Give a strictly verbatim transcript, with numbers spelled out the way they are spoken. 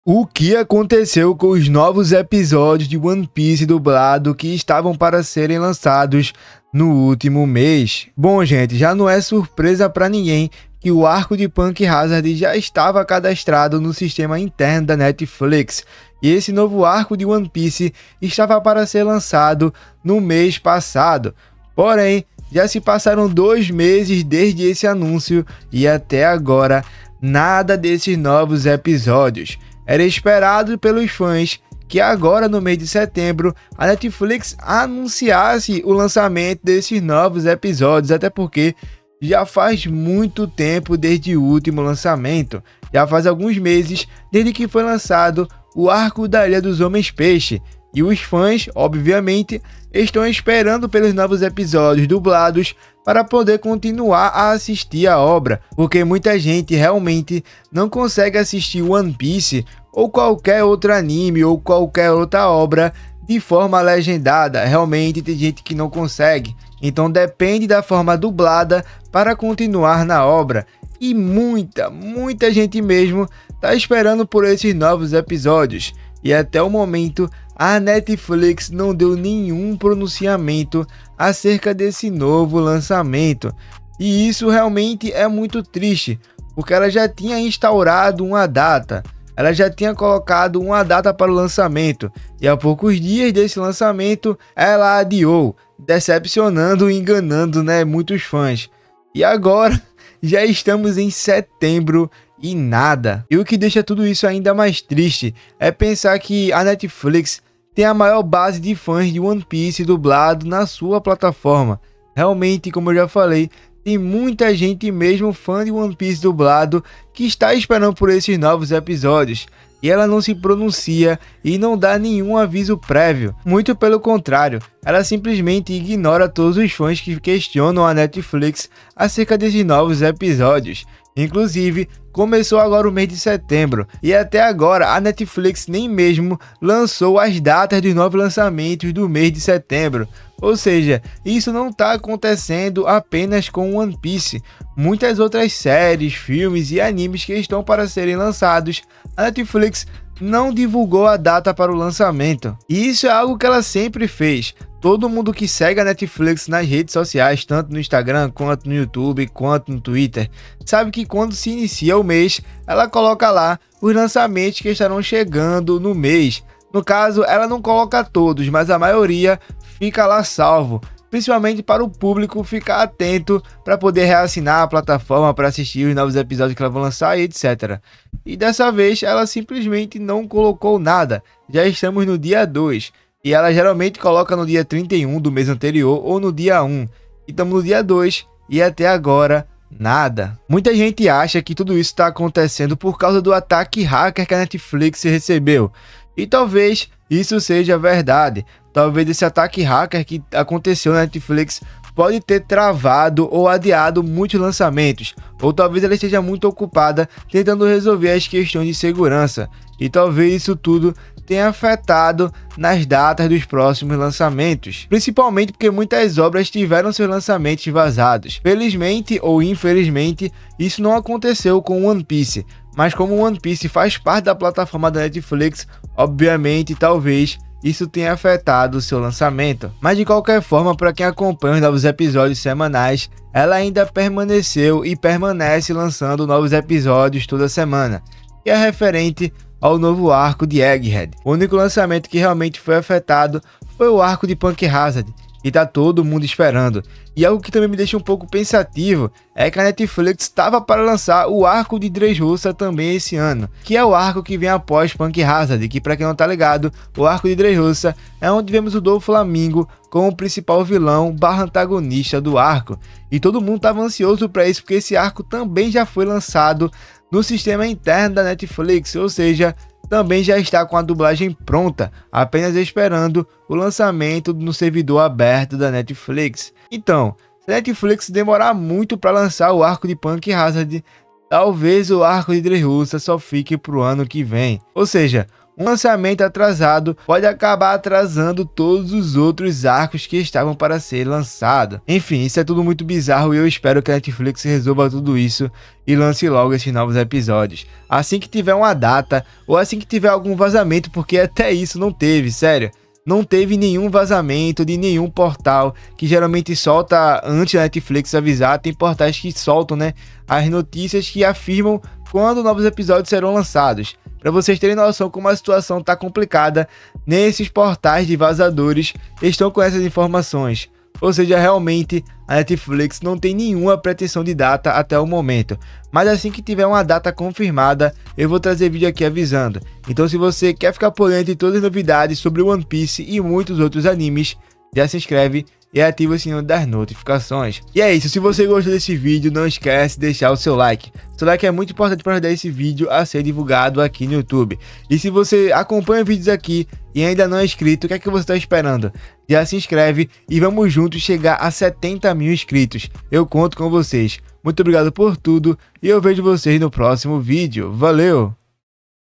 O que aconteceu com os novos episódios de One Piece dublado que estavam para serem lançados no último mês? Bom, gente, já não é surpresa para ninguém que o arco de Punk Hazard já estava cadastrado no sistema interno da Netflix, e esse novo arco de One Piece estava para ser lançado no mês passado. Porém, já se passaram dois meses desde esse anúncio e até agora nada desses novos episódios. Era esperado pelos fãs que agora no mês de setembro a Netflix anunciasse o lançamento desses novos episódios, até porque já faz muito tempo desde o último lançamento, já faz alguns meses desde que foi lançado o arco da Ilha dos Homens Peixe, e os fãs, obviamente, estão esperando pelos novos episódios dublados para poder continuar a assistir a obra, porque muita gente realmente não consegue assistir One Piece ou qualquer outro anime ou qualquer outra obra de forma legendada. Realmente tem gente que não consegue, então depende da forma dublada para continuar na obra, e muita, muita gente mesmo está esperando por esses novos episódios, e até o momento a Netflix não deu nenhum pronunciamento acerca desse novo lançamento, e isso realmente é muito triste, porque ela já tinha instaurado uma data, ela já tinha colocado uma data para o lançamento, e há poucos dias desse lançamento ela adiou, decepcionando e enganando, né, muitos fãs. E agora já estamos em setembro e nada. E o que deixa tudo isso ainda mais triste é pensar que a Netflix tem a maior base de fãs de One Piece dublado na sua plataforma. Realmente, como eu já falei, tem muita gente mesmo fã de One Piece dublado que está esperando por esses novos episódios, e ela não se pronuncia e não dá nenhum aviso prévio. Muito pelo contrário, ela simplesmente ignora todos os fãs que questionam a Netflix acerca desses novos episódios. Inclusive, começou agora o mês de setembro e até agora a Netflix nem mesmo lançou as datas dos novos lançamentos do mês de setembro. Ou seja, isso não está acontecendo apenas com One Piece. Muitas outras séries, filmes e animes que estão para serem lançados, a Netflix não divulgou a data para o lançamento. E isso é algo que ela sempre fez. Todo mundo que segue a Netflix nas redes sociais, tanto no Instagram, quanto no YouTube, quanto no Twitter, sabe que quando se inicia o mês, ela coloca lá os lançamentos que estarão chegando no mês. No caso, ela não coloca todos, mas a maioria fica lá salvo, principalmente para o público ficar atento para poder reassinar a plataforma para assistir os novos episódios que ela vai lançar e etcétera. E dessa vez ela simplesmente não colocou nada, já estamos no dia dois. E ela geralmente coloca no dia trinta e um do mês anterior ou no dia um. E estamos no dia dois e até agora nada. Muita gente acha que tudo isso está acontecendo por causa do ataque hacker que a Netflix recebeu. E talvez isso seja verdade. Talvez esse ataque hacker que aconteceu na Netflix pode ter travado ou adiado muitos lançamentos. Ou talvez ela esteja muito ocupada tentando resolver as questões de segurança. E talvez isso tudo tenha afetado nas datas dos próximos lançamentos, principalmente porque muitas obras tiveram seus lançamentos vazados. Felizmente ou infelizmente, isso não aconteceu com One Piece, mas como One Piece faz parte da plataforma da Netflix, obviamente, talvez isso tenha afetado o seu lançamento. Mas de qualquer forma, para quem acompanha os novos episódios semanais, ela ainda permaneceu e permanece lançando novos episódios toda semana, que é referente ao novo arco de Egghead. O único lançamento que realmente foi afetado foi o arco de Punk Hazard, e tá todo mundo esperando. E algo que também me deixa um pouco pensativo é que a Netflix estava para lançar o arco de Dressrosa também esse ano, que é o arco que vem após Punk Hazard, que para quem não tá ligado, o arco de Dressrosa é onde vemos o Doflamingo como o principal vilão barra antagonista do arco. E todo mundo estava ansioso para isso, porque esse arco também já foi lançado no sistema interno da Netflix, ou seja, também já está com a dublagem pronta, apenas esperando o lançamento no servidor aberto da Netflix. Então, se a Netflix demorar muito para lançar o arco de Punk Hazard, talvez o arco de Dressrosa só fique para o ano que vem. Ou seja, um lançamento atrasado pode acabar atrasando todos os outros arcos que estavam para ser lançados. Enfim, isso é tudo muito bizarro e eu espero que a Netflix resolva tudo isso e lance logo esses novos episódios. Assim que tiver uma data ou assim que tiver algum vazamento, porque até isso não teve, sério. Não teve nenhum vazamento de nenhum portal que geralmente solta antes da Netflix avisar. Tem portais que soltam, né, as notícias que afirmam quando novos episódios serão lançados. Para vocês terem noção como a situação tá complicada, nesses portais de vazadores estão com essas informações. Ou seja, realmente a Netflix não tem nenhuma pretensão de data até o momento. Mas assim que tiver uma data confirmada, eu vou trazer vídeo aqui avisando. Então se você quer ficar por dentro de todas as novidades sobre One Piece e muitos outros animes, já se inscreve e ativa o sininho das notificações. E é isso, se você gostou desse vídeo, não esquece de deixar o seu like. Seu like é muito importante para ajudar esse vídeo a ser divulgado aqui no YouTube. E se você acompanha vídeos aqui e ainda não é inscrito, o que é que você está esperando? Já se inscreve e vamos juntos chegar a setenta mil inscritos. Eu conto com vocês. Muito obrigado por tudo e eu vejo vocês no próximo vídeo. Valeu!